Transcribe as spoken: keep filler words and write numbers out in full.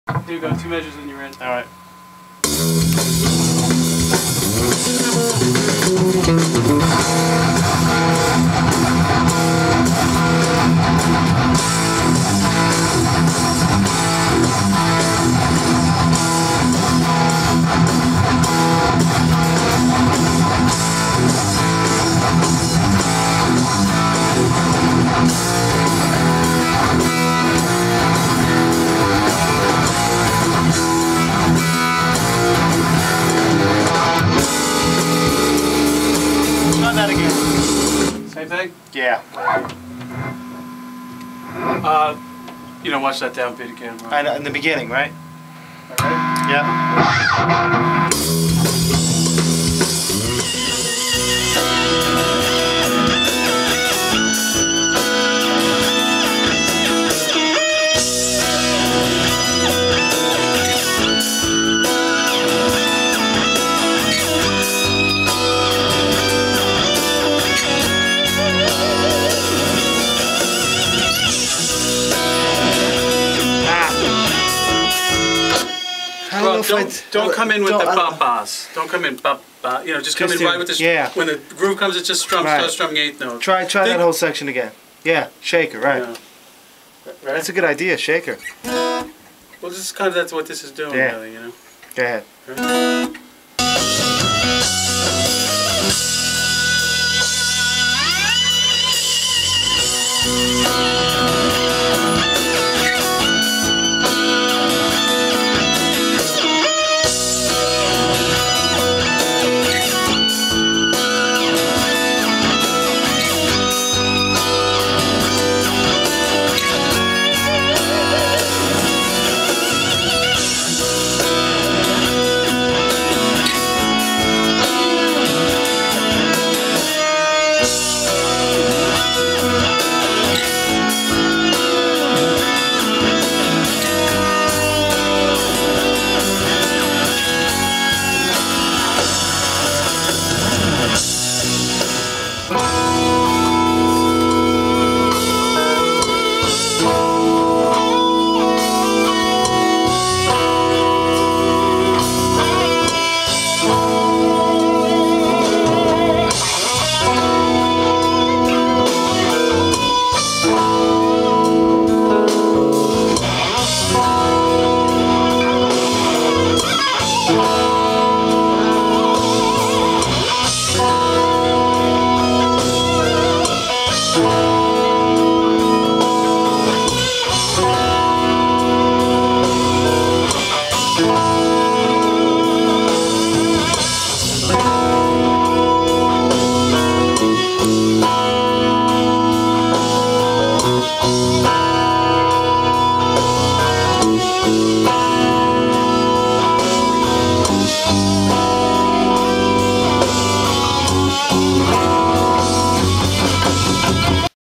There you go, two measures and you're in. Alright. That again. Same thing? Yeah. Uh, you know, watch that downbeat again. Right? I know, in the beginning, right? Alright. Yeah. Well, don't, don't come in with the ba-bas. Don't come in ba-ba. You know, just come Just in do- right with the... yeah. When the groove comes, it just strums, Right. starts strumming eighth notes. Try try Think- that whole section again. Yeah, shaker, right. Yeah. Right? That's a good idea, shaker. Well, this is kind of that's what this is doing, Yeah. really, you know. Go ahead. Right?